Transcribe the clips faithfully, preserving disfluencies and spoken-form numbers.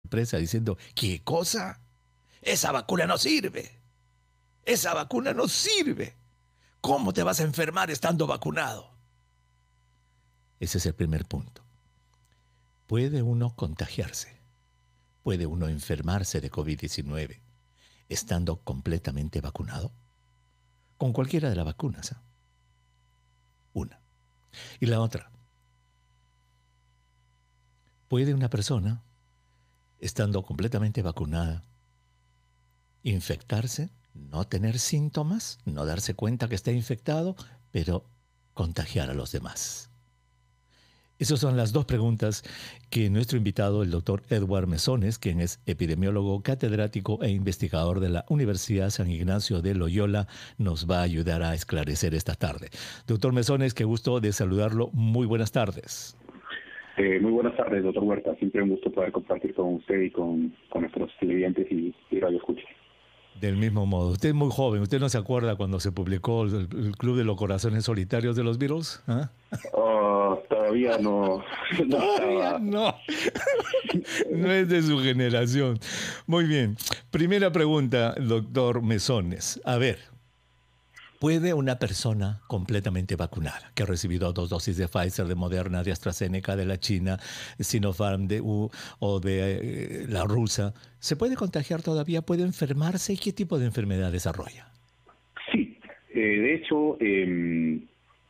empresa diciendo, ¿qué cosa? Esa vacuna no sirve. Esa vacuna no sirve. ¿Cómo te vas a enfermar estando vacunado? Ese es el primer punto. ¿Puede uno contagiarse? ¿Puede uno enfermarse de COVID diecinueve estando completamente vacunado? Con cualquiera de las vacunas. ¿eh? Una. Y la otra. ¿Puede una persona, estando completamente vacunada, infectarse, no tener síntomas, no darse cuenta que está infectado, pero contagiar a los demás? Esas son las dos preguntas que nuestro invitado, el doctor Edward Mesones, quien es epidemiólogo, catedrático e investigador de la Universidad San Ignacio de Loyola, nos va a ayudar a esclarecer esta tarde. Doctor Mesones, qué gusto de saludarlo. Muy buenas tardes. Eh, muy buenas tardes, doctor Huerta. Siempre un gusto poder compartir con usted y con, con nuestros televidentes y, y radioescuchas. Del mismo modo. Usted es muy joven. ¿Usted no se acuerda cuando se publicó el, el Club de los Corazones Solitarios de los Beatles? ¿Ah? Oh, todavía no. no todavía no. No es de su generación. Muy bien. Primera pregunta, doctor Mesones. A ver, ¿puede una persona completamente vacunada, que ha recibido dos dosis de Pfizer, de Moderna, de AstraZeneca, de la China, Sinopharm de U, o de eh, la rusa, ¿se puede contagiar todavía? ¿Puede enfermarse? ¿Y qué tipo de enfermedad desarrolla? Sí, eh, de hecho, eh,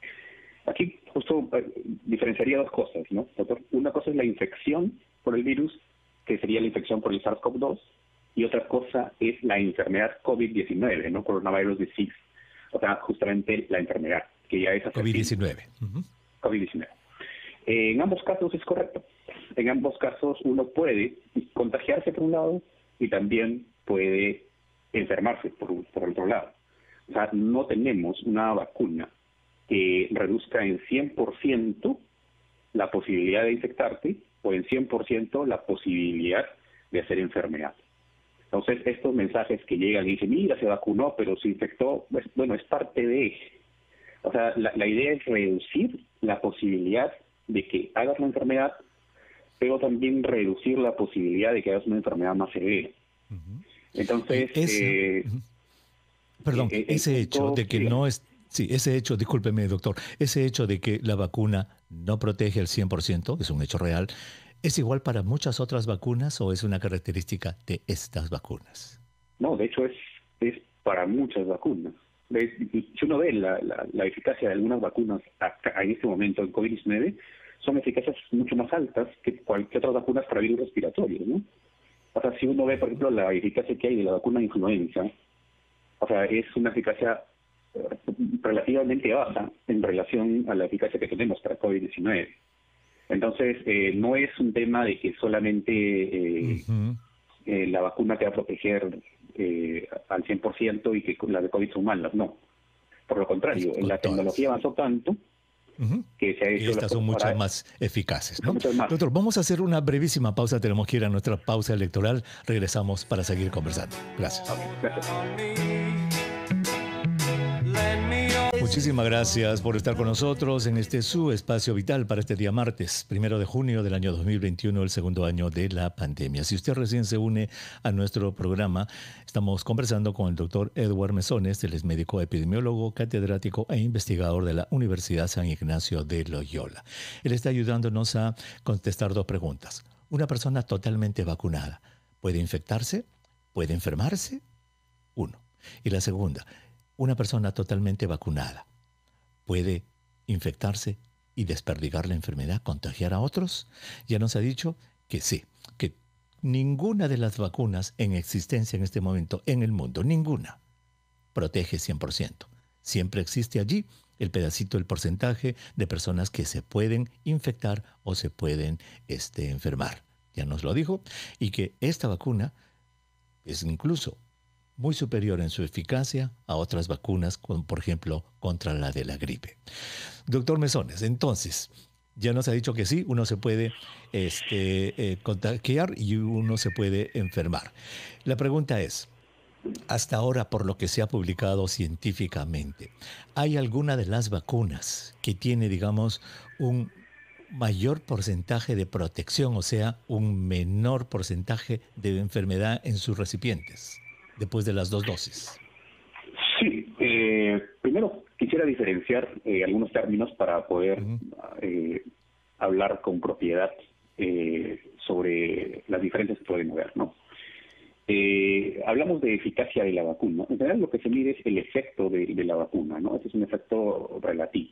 aquí justo eh, diferenciaría dos cosas, ¿no, doctor? Una cosa es la infección por el virus, que sería la infección por el SARS CoV dos, y otra cosa es la enfermedad COVID diecinueve, ¿no? Coronavirus disease. O sea, justamente la enfermedad, que ya es COVID diecinueve. Uh-huh. COVID diecinueve. Eh, en ambos casos es correcto. En ambos casos uno puede contagiarse por un lado y también puede enfermarse por, por otro lado. O sea, no tenemos una vacuna que reduzca en cien por ciento la posibilidad de infectarte o en cien por ciento la posibilidad de hacer enfermedad. Entonces, estos mensajes que llegan y dicen, mira, se vacunó, pero se infectó, pues, bueno, es parte de... O sea, la, la idea es reducir la posibilidad de que hagas la enfermedad, pero también reducir la posibilidad de que hagas una enfermedad más severa. Uh-huh. Entonces... Ese, eh, uh-huh. Perdón, eh, ese hecho de que no es... Sí, ese hecho, discúlpeme, doctor, ese hecho de que la vacuna no protege al cien por ciento, es un hecho real, ¿es igual para muchas otras vacunas o es una característica de estas vacunas? No, de hecho es, es para muchas vacunas. Si uno ve la, la, la eficacia de algunas vacunas acá, en este momento en COVID diecinueve, son eficacias mucho más altas que cualquier otras vacunas para virus respiratorios, ¿no? O sea, si uno ve, por ejemplo, la eficacia que hay de la vacuna de influenza, o sea, es una eficacia relativamente baja en relación a la eficacia que tenemos para COVID diecinueve. Entonces, eh, no es un tema de que solamente eh, uh-huh. eh, la vacuna te va a proteger eh, al cien por ciento y que las de COVID son malas, no. Por lo contrario, la tecnología avanzó tanto uh-huh. que se ha hecho... Y estas son mucho más eficaces, ¿no? Más. Doctor, vamos a hacer una brevísima pausa, tenemos que ir a nuestra pausa electoral, regresamos para seguir conversando. Gracias. Okay, gracias. Muchísimas gracias por estar con nosotros en este su espacio vital para este día martes, primero de junio del año dos mil veintiuno, el segundo año de la pandemia. Si usted recién se une a nuestro programa, estamos conversando con el doctor Edward Mesones, él es médico epidemiólogo, catedrático e investigador de la Universidad San Ignacio de Loyola. Él está ayudándonos a contestar dos preguntas. Una persona totalmente vacunada, ¿puede infectarse? ¿Puede enfermarse? Uno. Y la segunda, una persona totalmente vacunada puede infectarse y desperdigar la enfermedad, contagiar a otros. Ya nos ha dicho que sí, que ninguna de las vacunas en existencia en este momento en el mundo, ninguna, protege cien por ciento. Siempre existe allí el pedacito, el porcentaje de personas que se pueden infectar o se pueden este, enfermar. Ya nos lo dijo. Y que esta vacuna es incluso muy superior en su eficacia a otras vacunas, como por ejemplo contra la de la gripe. Doctor Mesones, entonces, ya nos ha dicho que sí, uno se puede este, eh, contagiar y uno se puede enfermar. La pregunta es, hasta ahora, por lo que se ha publicado científicamente, ¿hay alguna de las vacunas que tiene, digamos, un mayor porcentaje de protección, o sea, un menor porcentaje de enfermedad en sus recipientes, después de las dos dosis. Sí, eh, primero quisiera diferenciar eh, algunos términos para poder uh-huh. eh, hablar con propiedad eh, sobre las diferencias que pueden haber, ¿no? Eh, hablamos de eficacia de la vacuna. En general lo que se mide es el efecto de, de la vacuna, ¿no? Ese es un efecto relativo.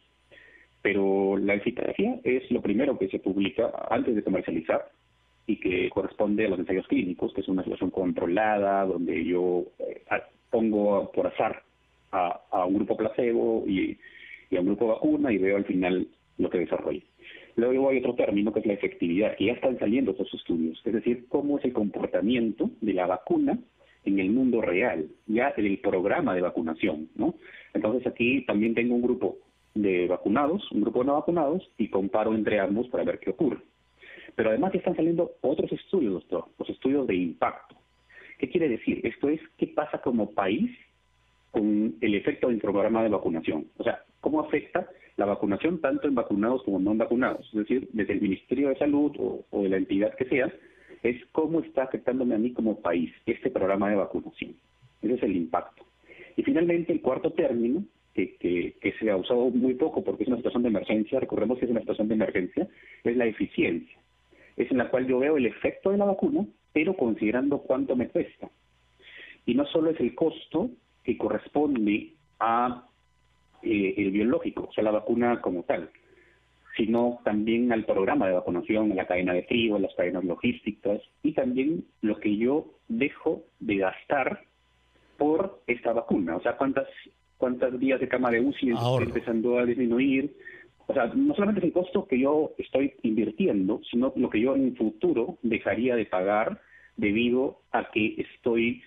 Pero la eficacia es lo primero que se publica antes de comercializar y que corresponde a los ensayos clínicos, que es una situación controlada, donde yo eh, pongo por azar a, a un grupo placebo y, y a un grupo vacuna y veo al final lo que desarrolla. Luego hay otro término que es la efectividad, que ya están saliendo estos estudios, es decir, cómo es el comportamiento de la vacuna en el mundo real, ya en el programa de vacunación, ¿no? Entonces aquí también tengo un grupo de vacunados, un grupo de no vacunados, y comparo entre ambos para ver qué ocurre. Pero además ya están saliendo otros estudios, doctor, los estudios de impacto. ¿Qué quiere decir? Esto es qué pasa como país con el efecto del programa de vacunación. O sea, cómo afecta la vacunación tanto en vacunados como no vacunados. Es decir, desde el Ministerio de Salud o, o de la entidad que sea, es cómo está afectándome a mí como país este programa de vacunación. Ese es el impacto. Y finalmente, el cuarto término, que, que, que se ha usado muy poco porque es una situación de emergencia, recordemos que es una situación de emergencia, es la eficiencia. Es en la cual yo veo el efecto de la vacuna, pero considerando cuánto me cuesta. Y no solo es el costo que corresponde a eh, el biológico, o sea, la vacuna como tal, sino también al programa de vacunación, a la cadena de frío, a las cadenas logísticas, y también lo que yo dejo de gastar por esta vacuna. O sea, cuántas cuántas días de cama de U C I estoy empezando a disminuir. O sea, no solamente es el costo que yo estoy invirtiendo, sino lo que yo en el futuro dejaría de pagar debido a que estoy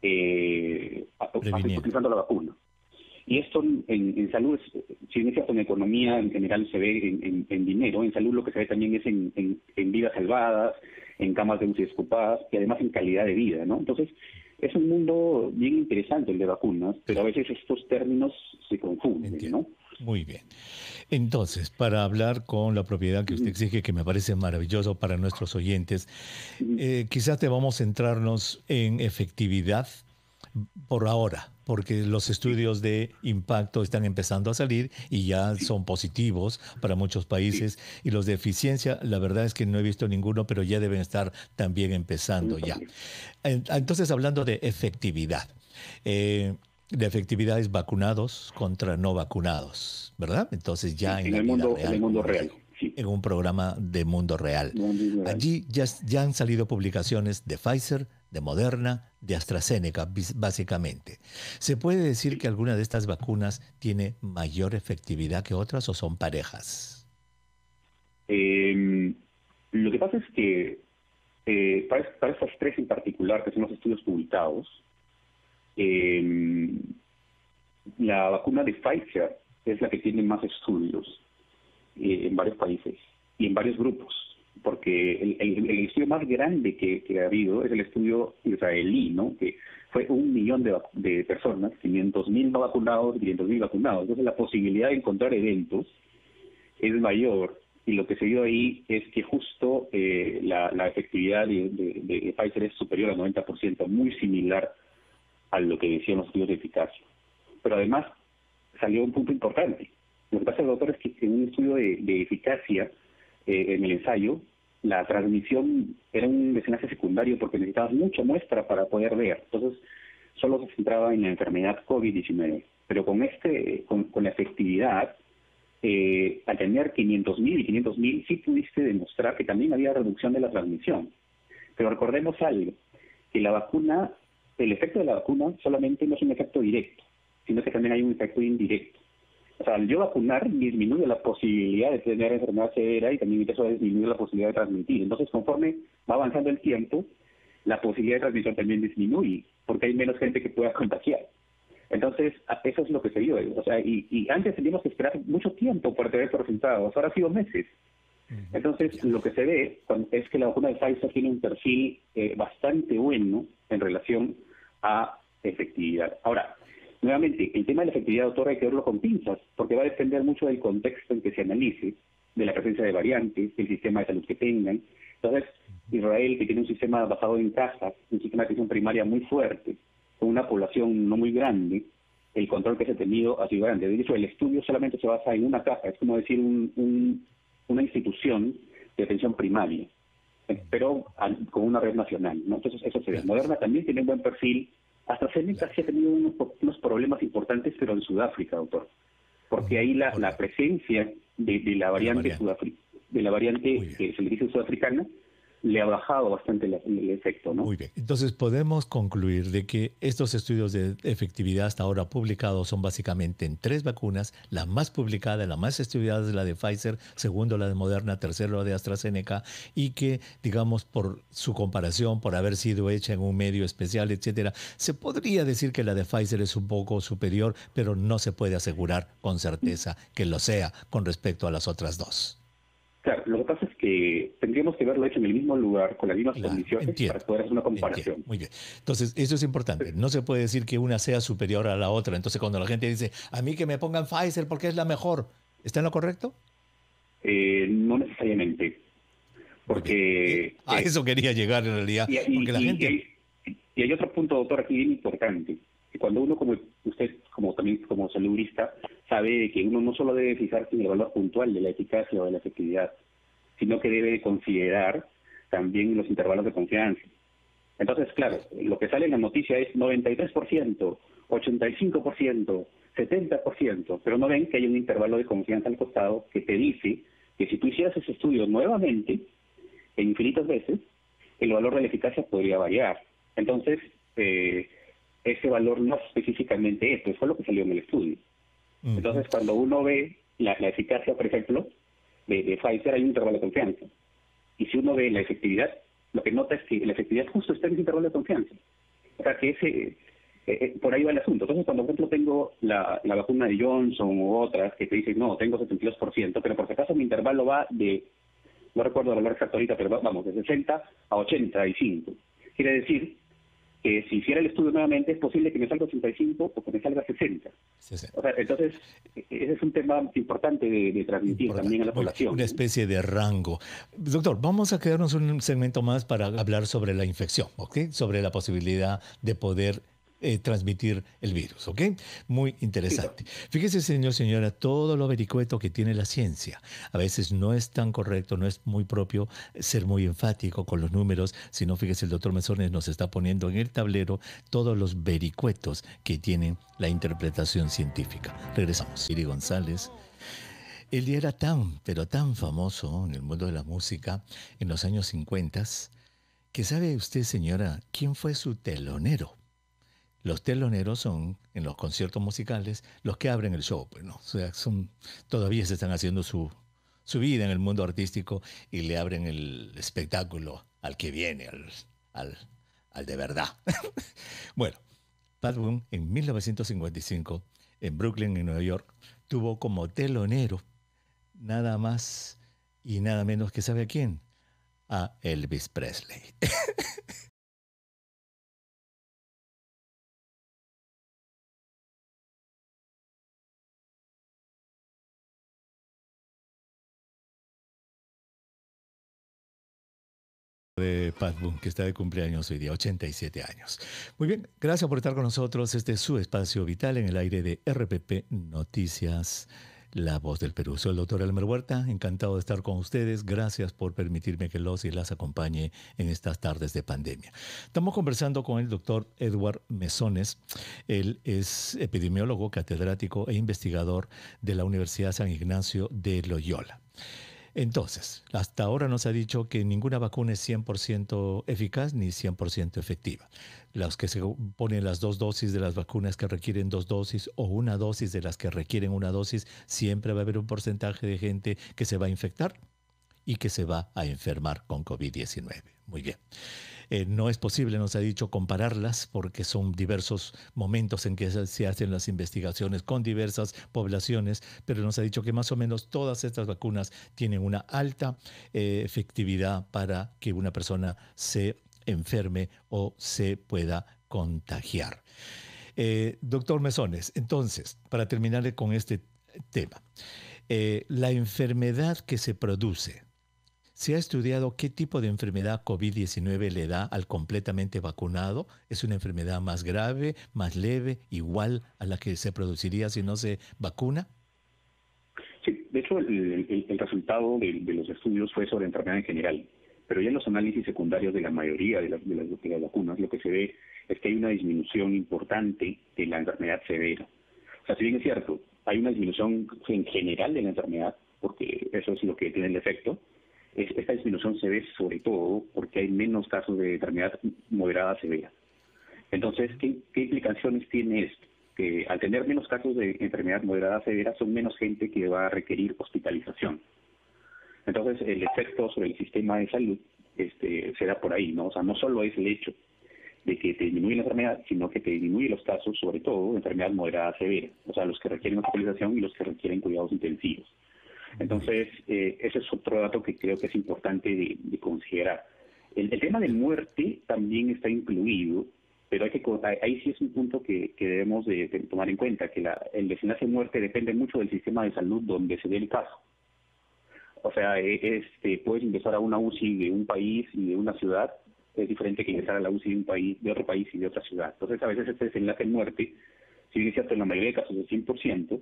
eh, utilizando la vacuna. Y esto en, en salud, si bien es cierto, en economía en general se ve en, en, en dinero, en salud lo que se ve también es en, en, en vidas salvadas, en camas de U C I ocupadas y además en calidad de vida, ¿no? Entonces, es un mundo bien interesante el de vacunas, pero a veces estos términos se confunden, Entiendo. ¿no? Muy bien. Entonces, para hablar con la propiedad que usted exige, que me parece maravilloso para nuestros oyentes, eh, quizás debamos centrarnos en efectividad por ahora, porque los estudios de impacto están empezando a salir y ya son positivos para muchos países, y los de eficiencia, la verdad es que no he visto ninguno, pero ya deben estar también empezando ya. Entonces, hablando de efectividad, eh, de efectividad es vacunados contra no vacunados, ¿verdad? Entonces ya sí, en, en, la el vida mundo, real, en el mundo real, sí. En un programa de mundo real. Mundo real. Allí ya, ya han salido publicaciones de Pfizer, de Moderna, de AstraZeneca, básicamente. ¿Se puede decir que alguna de estas vacunas tiene mayor efectividad que otras o son parejas? Eh, lo que pasa es que eh, para, para estas tres en particular, que son los estudios publicados, eh, la vacuna de Pfizer es la que tiene más estudios eh, en varios países y en varios grupos, porque el, el, el estudio más grande que, que ha habido es el estudio israelí, ¿no? Que fue un millón de, de personas, quinientos mil no vacunados y quinientos mil vacunados. Entonces la posibilidad de encontrar eventos es mayor, y lo que se vio ahí es que justo eh, la, la efectividad de, de, de Pfizer es superior al noventa por ciento, muy similar a lo que decían los estudios de eficacia. Pero además salió un punto importante. Lo que pasa, doctor, es que en un estudio de, de eficacia, eh, en el ensayo, la transmisión era un desenlace secundario porque necesitabas mucha muestra para poder ver. Entonces, solo se centraba en la enfermedad COVID diecinueve. Pero con este, con, con la efectividad, eh, al tener quinientos mil y quinientos mil, sí pudiste demostrar que también había reducción de la transmisión. Pero recordemos algo, que la vacuna, el efecto de la vacuna solamente no es un efecto directo, sino que también hay un efecto indirecto. O sea, al yo vacunar disminuye la posibilidad de tener enfermedad severa y también eso disminuye la posibilidad de transmitir. Entonces, conforme va avanzando el tiempo, la posibilidad de transmisión también disminuye, porque hay menos gente que pueda contagiar. Entonces, eso es lo que se dio. O sea, y, y antes teníamos que esperar mucho tiempo para tener resultados, ahora ha sido meses. Entonces, lo que se ve es que la vacuna de Pfizer tiene un perfil eh, bastante bueno en relación a efectividad. Ahora, nuevamente, el tema de la efectividad, doctor, hay que verlo con pinzas, porque va a depender mucho del contexto en que se analice de la presencia de variantes, del sistema de salud que tengan. Entonces, Israel, que tiene un sistema basado en casas, un sistema de atención primaria muy fuerte, con una población no muy grande, el control que se ha tenido ha sido grande. De hecho, el estudio solamente se basa en una casa, es como decir un, un, una institución de atención primaria, pero al, con una red nacional, ¿no? Entonces, eso se ve. Moderna también tiene un buen perfil. AstraZeneca sí ha tenido unos, unos problemas importantes, pero en Sudáfrica, doctor, porque ahí la, la presencia de, de la variante, la variante. de la variante que se le dice sudafricana le ha bajado bastante la, el efecto, ¿no? Muy bien. Entonces podemos concluir de que estos estudios de efectividad hasta ahora publicados son básicamente en tres vacunas. La más publicada, la más estudiada es la de Pfizer, segundo la de Moderna, tercero la de AstraZeneca, y que, digamos, por su comparación, por haber sido hecha en un medio especial, etcétera, se podría decir que la de Pfizer es un poco superior, pero no se puede asegurar con certeza que lo sea con respecto a las otras dos. Claro, lo que pasa es que tendríamos que haberlo hecho en el mismo lugar, con las mismas Claro, condiciones, entiendo, para poder hacer una comparación. Entiendo, muy bien. Entonces, eso es importante. No se puede decir que una sea superior a la otra. Entonces, cuando la gente dice, a mí que me pongan Pfizer porque es la mejor, ¿está en lo correcto? Eh, no necesariamente. Porque... A eh, eso quería llegar en realidad. Y, y, porque la y, gente... y, hay, y hay otro punto, doctor, aquí bien importante. Que cuando uno, como usted, como también como saludista, sabe que uno no solo debe fijarse en el valor puntual de la eficacia o de la efectividad, sino que debe considerar también los intervalos de confianza. Entonces, claro, lo que sale en la noticia es noventa y tres por ciento, ochenta y cinco por ciento, setenta por ciento, pero no ven que hay un intervalo de confianza al costado que te dice que si tú hicieras ese estudio nuevamente, e infinitas veces, el valor de la eficacia podría variar. Entonces, eh, ese valor no es específicamente esto, eso es lo que salió en el estudio. Uh-huh. Entonces, cuando uno ve la, la eficacia, por ejemplo, de, de Pfizer, hay un intervalo de confianza. Y si uno ve la efectividad, lo que nota es que la efectividad justo está en ese intervalo de confianza. O sea, que ese, eh, eh, por ahí va el asunto. Entonces, cuando, por ejemplo, tengo la, la vacuna de Johnson u otras que te dicen, no, tengo setenta y dos por ciento, pero por si acaso mi intervalo va de, no recuerdo el valor exacto ahorita, pero vamos, de sesenta a ochenta y cinco. Quiere decir que si hiciera el estudio nuevamente es posible que me salga ochenta y cinco o que me salga sesenta. Sí, sí. O sea, entonces, ese es un tema importante de, de transmitir importante. También a la población. Una especie de rango. Doctor, vamos a quedarnos un segmento más para hablar sobre la infección, ¿ok? Sobre la posibilidad de poder Eh, transmitir el virus, ¿ok? Muy interesante. Fíjese, señor, señora, todo lo vericueto que tiene la ciencia. A veces no es tan correcto, no es muy propio ser muy enfático con los números, sino fíjese, el doctor Mesones nos está poniendo en el tablero todos los vericuetos que tienen la interpretación científica. Regresamos. Siri González. Él era tan, pero tan famoso en el mundo de la música en los años cincuenta, que sabe usted, señora, quién fue su telonero. Los teloneros son, en los conciertos musicales, los que abren el show. Pues, ¿no? O sea, son, todavía se están haciendo su, su vida en el mundo artístico y le abren el espectáculo al que viene, al, al, al de verdad. Bueno, Pat Boone, en mil novecientos cincuenta y cinco, en Brooklyn, en Nueva York, tuvo como telonero nada más y nada menos que, ¿sabe a quién? A Elvis Presley. De Pat Boone, que está de cumpleaños hoy día, ochenta y siete años. Muy bien, gracias por estar con nosotros. Este es su espacio vital en el aire de R P P Noticias, La Voz del Perú. Soy el doctor Elmer Huerta, encantado de estar con ustedes. Gracias por permitirme que los y las acompañe en estas tardes de pandemia. Estamos conversando con el doctor Edward Mesones. Él es epidemiólogo, catedrático e investigador de la Universidad San Ignacio de Loyola. Entonces, hasta ahora nos ha dicho que ninguna vacuna es cien por ciento eficaz ni cien por ciento efectiva. Los que se ponen las dos dosis de las vacunas que requieren dos dosis o una dosis de las que requieren una dosis, siempre va a haber un porcentaje de gente que se va a infectar y que se va a enfermar con COVID diecinueve. Muy bien. Eh, no es posible, nos ha dicho, compararlas porque son diversos momentos en que se hacen las investigaciones con diversas poblaciones, pero nos ha dicho que más o menos todas estas vacunas tienen una alta eh, efectividad para que una persona se enferme o se pueda contagiar. Eh, doctor Mesones, entonces, para terminar con este tema, Eh, la enfermedad que se produce. ¿Se ha estudiado qué tipo de enfermedad COVID diecinueve le da al completamente vacunado? ¿Es una enfermedad más grave, más leve, igual a la que se produciría si no se vacuna? Sí, de hecho, el, el, el resultado de, de los estudios fue sobre enfermedad en general, pero ya en los análisis secundarios de la mayoría de las, de las, de las vacunas, lo que se ve es que hay una disminución importante de la enfermedad severa. O sea, si bien es cierto, hay una disminución en general de la enfermedad, porque eso es lo que tiene el efecto. Esta disminución se ve sobre todo porque hay menos casos de enfermedad moderada severa. Entonces, ¿qué, qué implicaciones tiene esto? Que al tener menos casos de enfermedad moderada severa, son menos gente que va a requerir hospitalización. Entonces, el efecto sobre el sistema de salud este, se da por ahí, ¿no? O sea, no solo es el hecho de que te disminuye la enfermedad, sino que te disminuye los casos, sobre todo, de enfermedad moderada severa. O sea, los que requieren hospitalización y los que requieren cuidados intensivos. Entonces, eh, ese es otro dato que creo que es importante de, de considerar. El, el tema de muerte también está incluido, pero hay que ahí sí es un punto que, que debemos de, de tomar en cuenta, que la, el desenlace de muerte depende mucho del sistema de salud donde se dé el caso. O sea, este, puedes ingresar a una U C I de un país y de una ciudad, es diferente que ingresar a la U C I de un país, de otro país y de otra ciudad. Entonces, a veces este desenlace de muerte, si bien es cierto en la mayoría de casos es cien por ciento,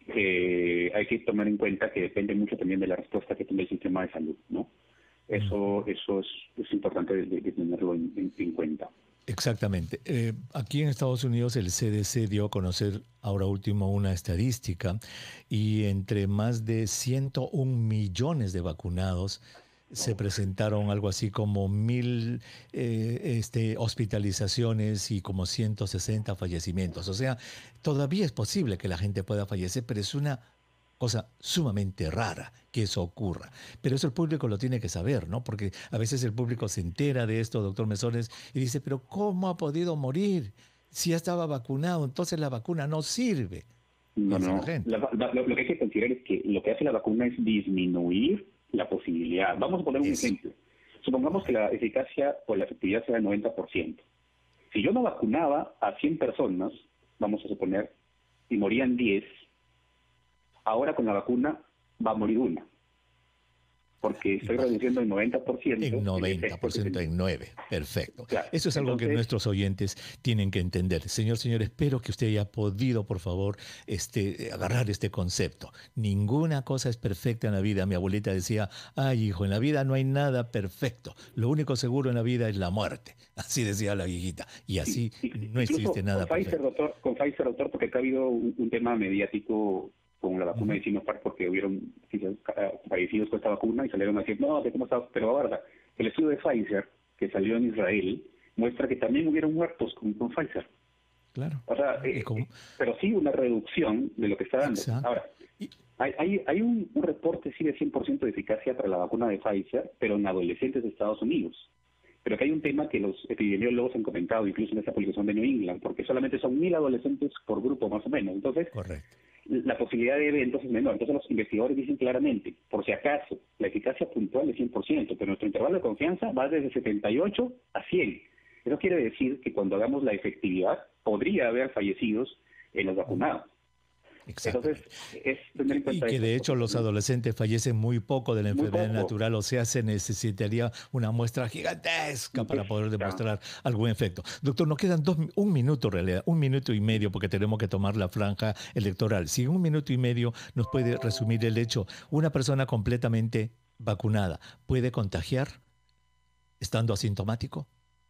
Eh, hay que tomar en cuenta que depende mucho también de la respuesta que tenga el sistema de salud, ¿no? Eso eso es, es importante de, de tenerlo en, en, en cuenta. Exactamente. Eh, aquí en Estados Unidos el C D C dio a conocer ahora último una estadística y entre más de ciento un millones de vacunados se presentaron algo así como mil eh, este, hospitalizaciones y como ciento sesenta fallecimientos. O sea, todavía es posible que la gente pueda fallecer, pero es una cosa sumamente rara que eso ocurra. Pero eso el público lo tiene que saber, ¿no? Porque a veces el público se entera de esto, doctor Mesones, y dice, pero ¿cómo ha podido morir? Si ya estaba vacunado, entonces la vacuna no sirve. No, no. La, la, lo, lo que hay que considerar es que lo que hace la vacuna es disminuir la posibilidad. Vamos a poner un Eso. ejemplo. Supongamos que la eficacia o la efectividad sea del noventa por ciento. Si yo no vacunaba a cien personas, vamos a suponer, y morían diez, ahora con la vacuna va a morir una. Porque estoy reduciendo el noventa por ciento. En noventa por ciento, en nueve. Perfecto. Claro. Eso es algo Entonces, que nuestros oyentes tienen que entender. Señor, señor, espero que usted haya podido, por favor, este, agarrar este concepto. Ninguna cosa es perfecta en la vida. Mi abuelita decía, ay, hijo, en la vida no hay nada perfecto. Lo único seguro en la vida es la muerte. Así decía la viejita. Y así sí, sí, incluso no existe nada con Pfizer, perfecto. Doctor, con Pfizer, doctor, porque acá ha habido un, un tema mediático con la vacuna uh-huh. de Sinopharm, porque hubieron fallecidos con esta vacuna y salieron a decir, no, ¿de cómo está? Pero ahora, el estudio de Pfizer, que salió en Israel, muestra que también hubieron muertos con, con Pfizer. Claro. O sea, eh, pero sí una reducción de lo que está dando. Exacto. Ahora, hay, hay, hay un, un reporte sí de cien por ciento de eficacia para la vacuna de Pfizer, pero en adolescentes de Estados Unidos. Pero que hay un tema que los epidemiólogos han comentado, incluso en esta publicación de New England, porque solamente son mil adolescentes por grupo más o menos. Entonces, correcto, la posibilidad de eventos es menor. Entonces los investigadores dicen claramente, por si acaso, la eficacia puntual es cien por ciento, pero nuestro intervalo de confianza va desde setenta y ocho a cien. Eso quiere decir que cuando hagamos la efectividad, podría haber fallecidos en los vacunados. Entonces, es tener en cuenta y que de hecho los adolescentes fallecen muy poco de la enfermedad natural, o sea, se necesitaría una muestra gigantesca para poder demostrar claro. algún efecto. Doctor, nos quedan dos, un minuto en realidad, un minuto y medio, porque tenemos que tomar la franja electoral. Si en un minuto y medio nos puede resumir el hecho, una persona completamente vacunada, ¿puede contagiar estando asintomático?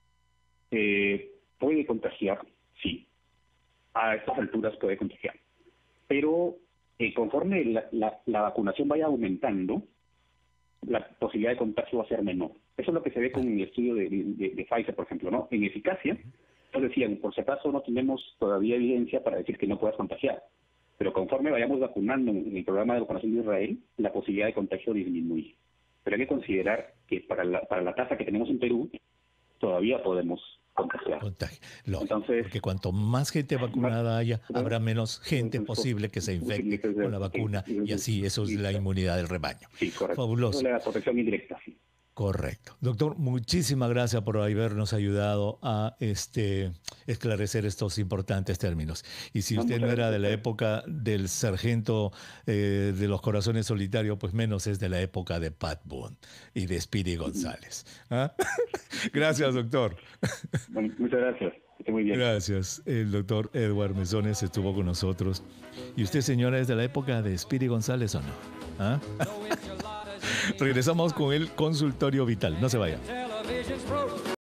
Eh, puede contagiar, sí. A estas alturas puede contagiar. Pero eh, conforme la, la, la vacunación vaya aumentando, la posibilidad de contagio va a ser menor. Eso es lo que se ve con el estudio de, de, de Pfizer, por ejemplo, ¿no? En eficacia, nos decían, por si acaso no tenemos todavía evidencia para decir que no puedas contagiar. Pero conforme vayamos vacunando en el programa de vacunación de Israel, la posibilidad de contagio disminuye. Pero hay que considerar que para la, para la tasa que tenemos en Perú, todavía podemos contagiar. Contagio. Entonces, porque cuanto más gente vacunada haya, habrá menos gente posible que se infecte con la vacuna y así eso es la inmunidad del rebaño. Sí, correcto. Fabuloso. Eso es la protección indirecta, sí. Correcto. Doctor, muchísimas gracias por habernos ayudado a este, esclarecer estos importantes términos. Y si No, usted muchas no era de la gracias. época del sargento eh, de los corazones solitarios, pues menos es de la época de Pat Boone y de Speedy González. ¿Ah? Gracias, doctor. Bueno, muchas gracias. Que esté muy bien. Gracias. El doctor Edward Mesones estuvo con nosotros. ¿Y usted, señora, es de la época de Speedy González o no? ¿Ah? Regresamos con el consultorio vital. No se vaya.